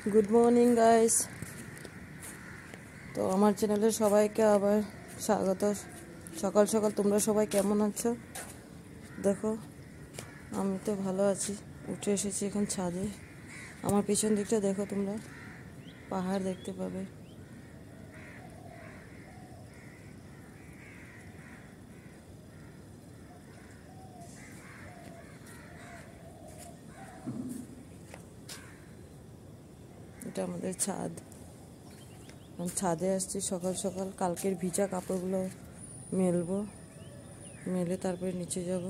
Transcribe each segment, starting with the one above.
Good morning guys. তো আমার চ্যানেলে সবাইকে আবার স্বাগত। সকাল সকাল তোমরা সবাই কেমন আছো? দেখো আমি তো ভালো আছি। উঠে এসেছি এখন ছাদে। আমার পিছন দিকটা দেখো, তোমরা পাহাড় দেখতে পাবে। এটা আমাদের ছাদ। ছাদে আসছি সকাল সকাল। কালকের ভিজা কাপড়গুলো মেলবো, মেলে তারপরে নিচে যাব।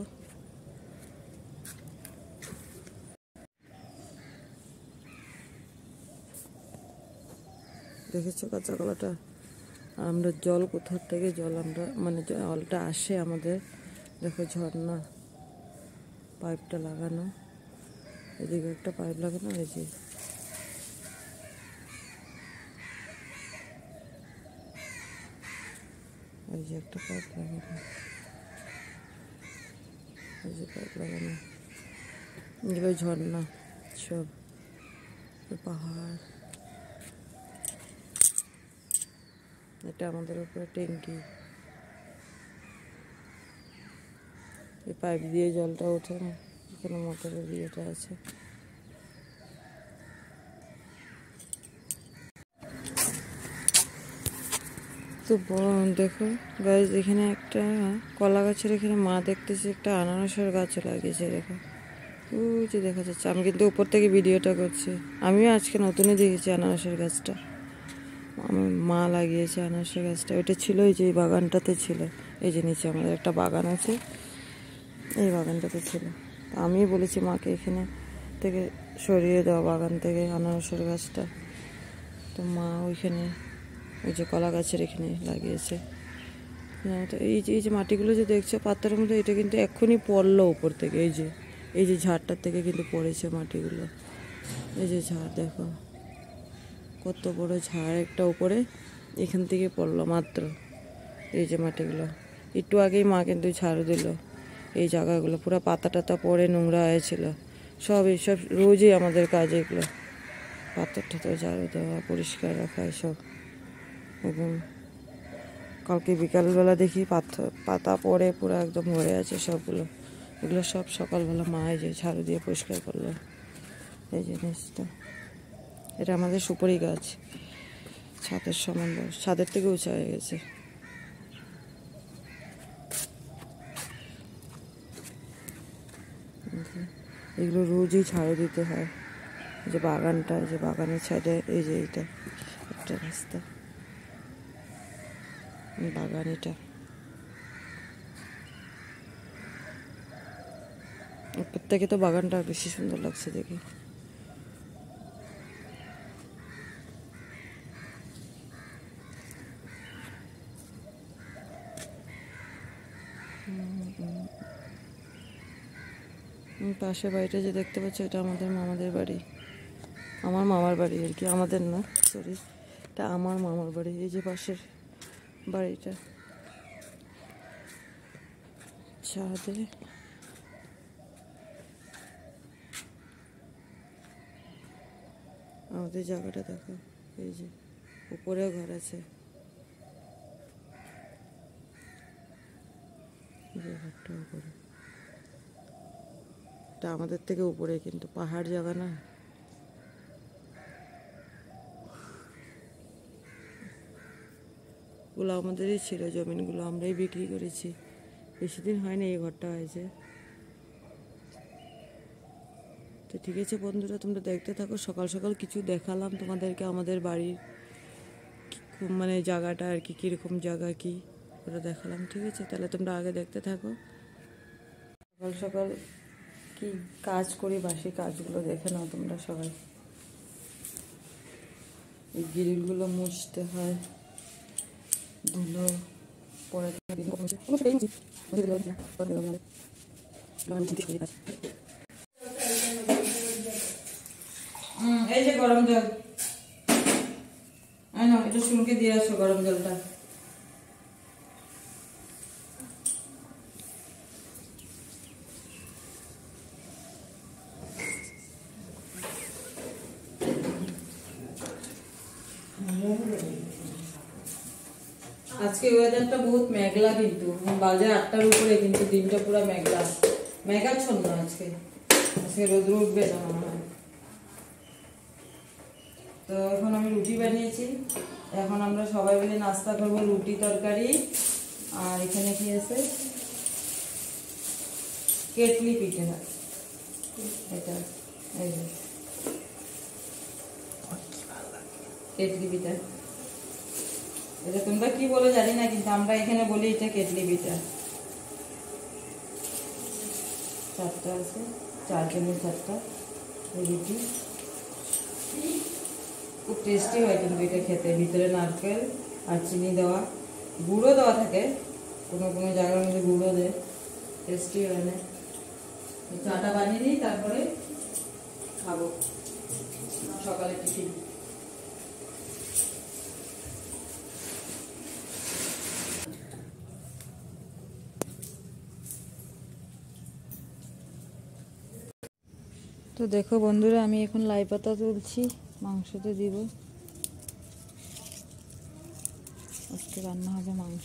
দেখেছো কাঁচা কলাটা? আর আমরা জল কোথার থেকে জলটা আসে আমাদের। দেখো ঝর্ণা, পাইপটা লাগানো, এদিকে একটা পাইপ লাগানো, এই যে একটা পাইপ লাগানো, এই যে পাইপ লাগানো, এগুলো ঝর্ণা সব, পাহাড়। এটা আমাদের উপরে ট্যাঙ্কি, এই পাইপ দিয়ে জলটা ওঠে না, এখানে মোটরের ইয়েটা আছে। তো দেখো গাছ, এখানে একটা কলা গাছের এখানে মা দেখতেছি একটা আনারসের গাছও লাগিয়েছে। দেখো ওই যে দেখা যাচ্ছে। আমি কিন্তু উপর থেকে ভিডিওটা করছি। আমিও আজকে নতুনই দেখেছি আনারসের গাছটা। আমার মা লাগিয়েছে আনারসের গাছটা। ওইটা ছিল এই যে এই বাগানটাতে ছিল। এই যে নিচে আমাদের একটা বাগান আছে, এই বাগানটাতে ছিল। আমি বলেছি মাকে এখানে থেকে সরিয়ে দেওয়া বাগান থেকে আনারসের গাছটা। তো মা ওইখানে ওই যে কলা গাছের এখানে লাগিয়েছে। তো এই যে মাটিগুলো যে দেখছো পাথরের মধ্যে, এটা কিন্তু এক্ষুনি পড়লো উপর থেকে। এই যে ঝাড়টার থেকে কিন্তু পড়েছে মাটিগুলো। এই যে ঝাড় দেখো, কত বড় ঝাড় একটা উপরে, এখান থেকে পড়লো মাত্র। এই যে মাটিগুলো একটু আগেই মা কিন্তু ঝাড়ু দিল এই জায়গাগুলো। পুরো পাতা টাতা পড়ে নোংরা হয়েছিল সব। এইসব রোজই আমাদের কাজ এগুলো, পাথর টাথর ঝাড়ু দেওয়া, পরিষ্কার রাখা এসব। এবং কালকে বিকালবেলা দেখি পাতা পড়ে পুরো একদম ভরে আছে সবগুলো। এগুলো সব সকালবেলা মা এই যে ঝাড়ু দিয়ে পরিষ্কার করলো। এই জিনিসটা, এটা আমাদের সুপারি গাছ, ছাদের সমান, ছাদের থেকে উঁচা হয়ে গেছে। এগুলো রোজই ঝাড়ু দিতে হয়। যে বাগানটা, যে বাগানের সাইডে এই যে এইটা একটা রাস্তা, বাগান এটা। উপর থেকে তো বাগানটা বেশি সুন্দর লাগছে দেখে। পাশে বাড়িটা যে দেখতে পাচ্ছি, এটা আমাদের মামাদের বাড়ি। আমার মামার বাড়ি আর কি, আমাদের না, সরি, এটা আমার মামার বাড়ি। এই যে পাশের বাড়িটা, ছাদে আমাদের জায়গাটা দেখো। এই যে উপরেও ঘর আছে, ঘরটা উপরে। এটা আমাদের থেকে উপরে, কিন্তু পাহাড় জায়গা না। ওগুলো আমাদেরই ছিল, জমিনগুলো আমরাই বিক্রি করেছি। বেশি দিন হয়নি এই ঘরটা হয়েছে। তো ঠিক আছে বন্ধুরা, তোমরা দেখতে থাকো। সকাল সকাল কিছু দেখালাম তোমাদেরকে আমাদের বাড়ির মানে জায়গাটা আর কি, কীরকম জায়গা কি ওটা দেখালাম। ঠিক আছে, তাহলে তোমরা আগে দেখতে থাকো। সকাল সকাল কি কাজ করি, বাসি কাজগুলো দেখে নাও তোমরা সবাই। এই গ্রিলগুলো মুছতে হয়, ধুলো পরে। এই যে গরম জল, এটা শুনকে দিয়ে আসো গরম জলটা। আজকে ওয়েদারটা বহুত মেঘলা, কিন্তু বাজে 8টার উপরে, কিন্তু দিনটা পুরো মেঘলা, মেঘাচ্ছন্ন আজকে। আজকে রোদ্র উঠবে না মনে হয়। তো এখন আমি রুটি বানিয়েছি, এখন আমরা সবাই মিলে নাস্তা করবো, রুটি তরকারি। আর এখানে কি আছে, কেটলি পিঠে। এটা এই যে কেটলি পিঠা, এটা তোমরা কি বলে জানি না, কিন্তু আমরা এখানে বলি এটা কেটলি পিঠা। 4টা আছে, 4 জনের 4টা রুটি। খুব টেস্টি হয় কিন্তু এটা খেতে, ভিতরে নারকেল আর চিনি দেওয়া, গুঁড়ো দেওয়া থাকে, কোনো কোনো জায়গার মধ্যে গুঁড়ো দেয়, টেস্টি হয় না। চাটা বানিয়ে দিই, তারপরে খাবো সকালে টিফিন। তো দেখো বন্ধুরা, আমি এখন লাই পাতা তুলছি, মাংসতে দিব। আজকে রান্না হবে মাংস।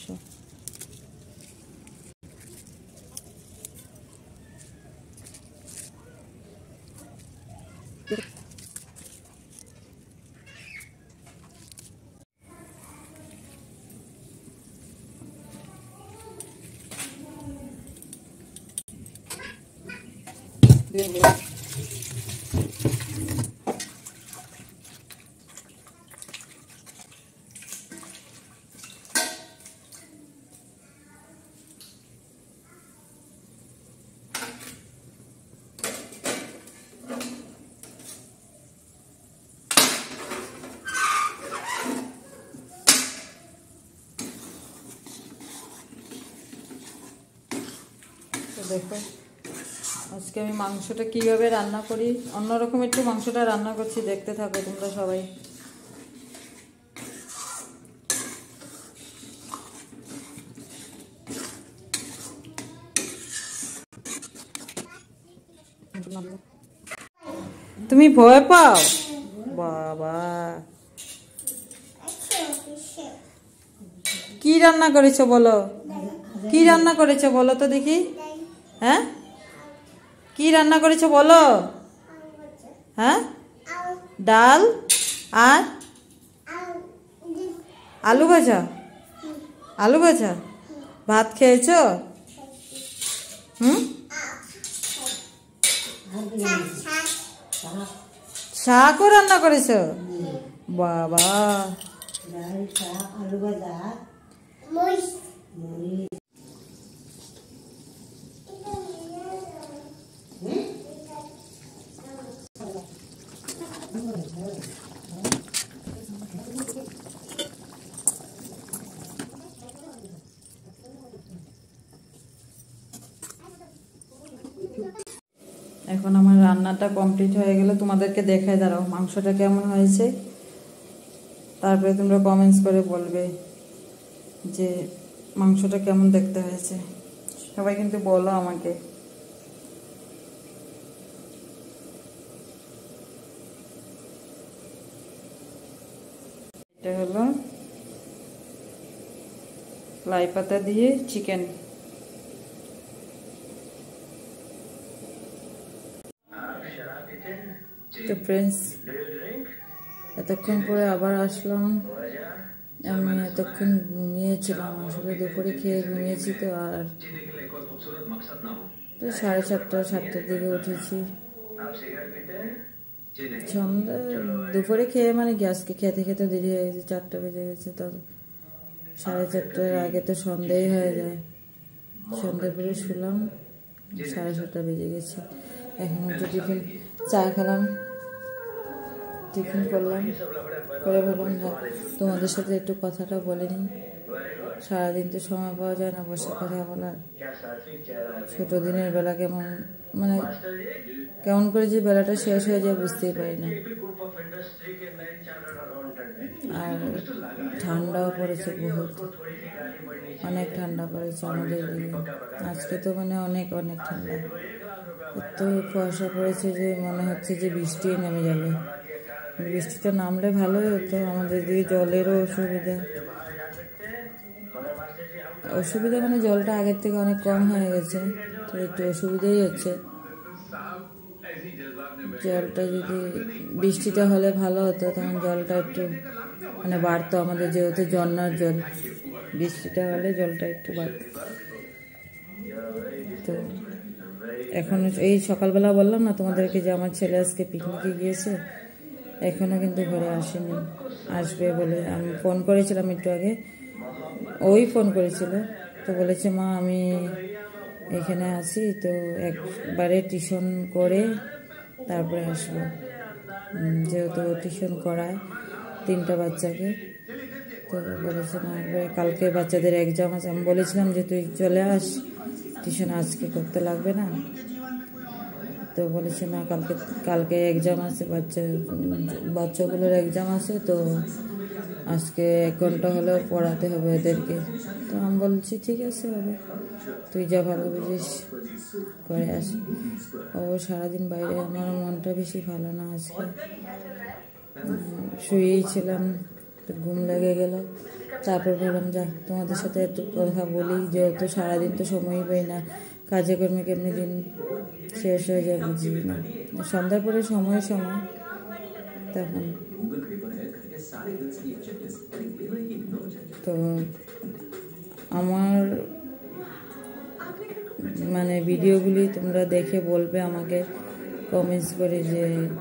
দেখো আজকে আমি মাংসটা কিভাবে রান্না করি, অন্যরকম একটু মাংসটা রান্না করছি, দেখতে থাকো তোমরা সবাই। তুমি ভয় পাও বাবা? কি রান্না করেছো বলো, কি রান্না করেছো বলো তো দেখি। হ্যাঁ, কি রান্না করেছো বলো? হ্যাঁ, ডাল আর আলু ভাজা। আলু ভাজা, ভাত খেয়েছো? শাকও রান্না করেছো বাবা? আলু ভাজা, এখন আমার রান্নাটা কমপ্লিট হয়ে গেল, তোমাদেরকে দেখায়, দাঁড়াও মাংসটা কেমন হয়েছে, তারপরে তোমরা কমেন্টস করে বলবে যে মাংসটা কেমন দেখতে হয়েছে। সবাই কিন্তু বলো আমাকে। এটা হলো লাই পাতা দিয়ে চিকেন। তো ফ্রেন্ডস, এতক্ষণ পরে আবার আসলাম। আমি এতক্ষণ ঘুমিয়েছিলাম, আসলে দুপুরে খেয়ে ঘুমিয়েছি তো। আর তো 7:30 দিকে উঠেছি। সন্ধ্যা দুপুরে খেয়ে মানে গ্যাসকে খেতে খেতে দেরি হয়ে গেছে, 4টা বেজে গেছে। তো 4:30 আগে তো সন্ধ্যাই হয়ে যায়। সন্ধ্যা করে শুলাম, 7:30 বেজে গেছে। এখন একটু টিফিন চা খেলাম, টিফিন করলাম, করে ভাবলাম না তোমাদের সাথে একটু কথাটা বলে নিই। সারাদিন তো সময় পাওয়া যায় না বসে কথা বলার। ছোট দিনের বেলা কেমন মানে কেমন করে যে বেলাটা শেষ হয়ে যায় বুঝতেই পারি না। আর ঠান্ডাও পড়েছে বহুত, অনেক ঠান্ডা পড়েছে আমাদের দিকে। আজকে তো মানে অনেক অনেক ঠান্ডা, এত কুয়াশা পড়েছে যে মনে হচ্ছে যে বৃষ্টি নেমে যাবে। বৃষ্টিটা নামলে ভালোই হতো, আমাদের দিকে জলেরও অসুবিধা। অসুবিধা মানে জলটা আগের থেকে অনেক কম হয়ে গেছে, তো একটু অসুবিধাই হচ্ছে। জলটা যদি বৃষ্টিটা হলে ভালো হতো, তখন জলটা একটু মানে বাড়তো আমাদের, যেহেতু ঝর্ণার জল, বৃষ্টিটা হলে জলটা একটু বাড়তো। তো এখন এই সকালবেলা বললাম না তোমাদেরকে যে আমার ছেলে আজকে পিকনিকে গিয়েছে, এখনো কিন্তু ঘরে আসেনি, আসবে বলে। আমি ফোন করেছিলাম একটু আগে, ওই ফোন করেছিল, তো বলেছে মা আমি এখানে আছি, তো একবারে টিউশন করে তারপরে আসবো, যেহেতু টিউশন করায় 3টা বাচ্চাকে। তো বলেছে না, কালকে বাচ্চাদের এক্সাম আছে। আমি বলেছিলাম যে তুই চলে আস, টিউশন আজকে করতে লাগবে না। তো বলেছে না, কালকে এক্সাম আছে, বাচ্চাগুলোর এক্সাম আছে, তো আজকে 1 ঘন্টা হলেও পড়াতে হবে এদেরকে। তো আমি বলছি ঠিক আছে হবে, তুই যা ভালো বুঝিস করে আস। ও সারাদিন বাইরে, আমার মনটা বেশি ভালো না আজকে, শুয়েই ছিলাম, ঘুম লেগে গেল। তারপর ভাবলাম যা তোমাদের সাথে একটু কথা বলি, যেহেতু সারাদিন তো সময়ই পাই না, কাজে কর্মে কেমনি দিন শেষ হয়ে যায় বুঝি না। সন্ধ্যার পরে সময় তখন তো আমার মানে ভিডিওগুলি তোমরা দেখে বলবে আমাকে কমেন্টস করে যে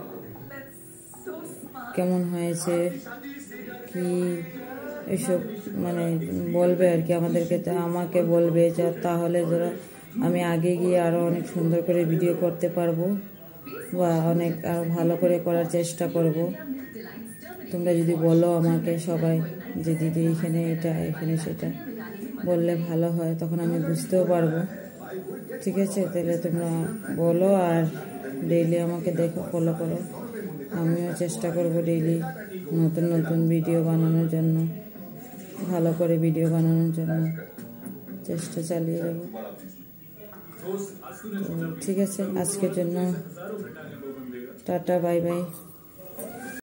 কেমন হয়েছে, কি এসব মানে বলবে আর কি আমাদেরকে, আমাকে বলবে, যা তাহলে ধরো আমি আগে গিয়ে আরও অনেক সুন্দর করে ভিডিও করতে পারবো, বা অনেক আরও ভালো করে করার চেষ্টা করব। তোমরা যদি বলো আমাকে সবাই যে দিদি এখানে এটা এখানে সেটা বললে ভালো হয়, তখন আমি বুঝতেও পারবো। ঠিক আছে, তাহলে তোমরা বলো, আর ডেইলি আমাকে দেখো, ফলো করো। আমিও চেষ্টা করব ডেইলি নতুন নতুন ভিডিও বানানোর জন্য, ভালো করে ভিডিও বানানোর জন্য চেষ্টা চালিয়ে যাব। তো ঠিক আছে, আজকের জন্য টাটা, বাই বাই।